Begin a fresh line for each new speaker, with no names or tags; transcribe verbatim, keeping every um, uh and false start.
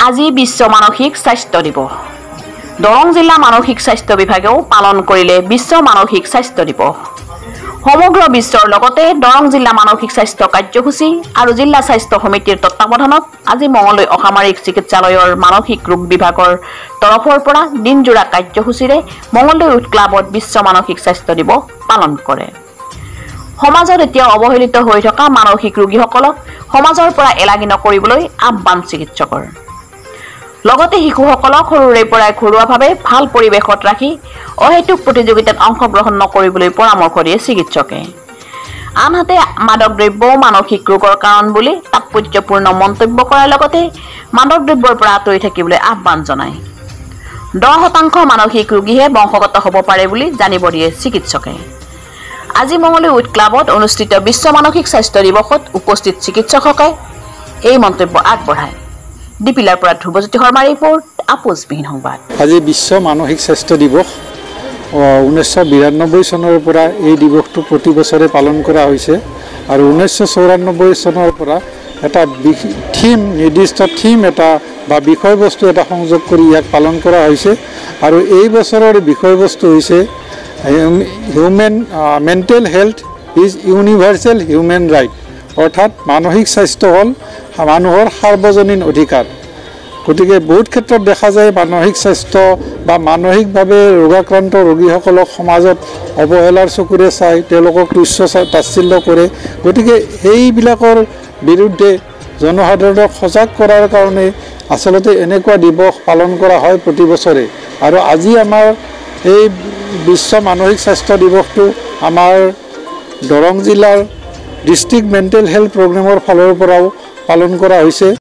আজি বিশ্ব মানসিক স্বাস্থ্য দিবস। দৰং জিলা মানসিক স্বাস্থ্য বিভাগেও পালন কৰিলে বিশ্ব মানসিক স্বাস্থ্য দিবস। সমগ্ৰ বিশ্বৰ লগতে দৰং জিলা মানসিক স্বাস্থ্য কাৰ্যসূচী আৰু জিলা স্বাস্থ্য সমিতিৰ তত্ত্বাৱধানত আজি মঙলদৈ অসামৰিক চিকিৎসালয়ৰ মানসিক ৰোগ বিভাগৰ তৰফৰ পৰা দিনজোৰা কাৰ্যসূচীৰে মঙলদৈ উড ক্লাবত বিশ্ব মানসিক স্বাস্থ্য দিৱস পালন কৰে। সমাজত এতিয়া অৱহেলিত হৈ থকা মানসিক ৰোগীসকলক সমাজৰ পৰা এলাগি নকৰিবলৈ আহ্বান চিকিৎসকৰ। লগতে শিশুসকলক সৰুৰে পৰাই ঘৰুৱাভাৱে ভাল পৰিৱেশত ৰাখি অহেতুক প্ৰতিযোগিতাত অংশগ্ৰহণ নকৰিবলৈ পৰামৰ্শ দিয়ে চিকিৎসকে। আনহাতে মাদক দ্ৰব্য মানসিক ৰোগৰ কাৰণ বুলি তাৎপৰ্যপূৰ্ণ মন্তব্য কৰাৰ লগতে মাদক দ্ৰব্যৰ পৰা আঁতৰি থাকিবলৈ আহ্বান জনায়। দহ শতাংশ মানসিক ৰোগীহে বংশগত হ'ব পাৰে বুলি জানিব দিয়ে চিকিৎসকে। আজি মঙলদৈ উড ক্লাবত অনুষ্ঠিত বিশ্ব মানসিক স্বাস্থ্য দিৱসত উপস্থিত চিকিৎসকসকলে এই মন্তব্য আগবঢ়ায়। ডিপিলাৰ পৰা ধ্ৰুৱজ্যোতি শৰ্মাৰ ৰিপৰ্ট, আপোচবিহীন সংবাদ।
আজি বিশ্ব মানসিক স্বাস্থ্য দিৱস। ঊনৈছশ বিৰান্নব্বৈ চনৰ পৰা এই দিৱসটো প্ৰতি বছৰে পালন কৰা হৈছে আৰু ঊনৈছশ চৌৰান্নব্বৈ চনৰ পৰা এটা থিম নিৰ্দিষ্ট থিম এটা বা বিষয়বস্তু এটা সংযোগ কৰি ইয়াক পালন কৰা হৈছে আৰু এই বছৰৰ বিষয়বস্তু হৈছে human mental health is universal human right, অৰ্থাৎ মানসিক স্বাস্থ্য হ'ল মানুহৰ সাৰ্বজনীন অধিকাৰ। গতিকে বহুত ক্ষেত্ৰত দেখা যায় মানসিক স্বাস্থ্য বা মানসিকভাৱে ৰোগাক্ৰান্ত ৰোগীসকলক সমাজত অৱহেলাৰ চকুৰে চাই তেওঁলোকক তুচ্ছ তাচ্ছিল্য কৰে। গতিকে সেইবিলাকৰ বিৰুদ্ধে জনসাধাৰণক সজাগ কৰাৰ কাৰণে আচলতে এনেকুৱা দিৱস পালন কৰা হয় প্ৰতি বছৰে। আৰু আজি আমাৰ এই বিশ্ব মানসিক স্বাস্থ্য দিৱসটো আমাৰ দৰং জিলাৰ ডিষ্ট্ৰিক্ট মেণ্টেল হেল্থ প্ৰগ্ৰেমৰ ফালৰ পৰাও পালন কৰা হৈছে।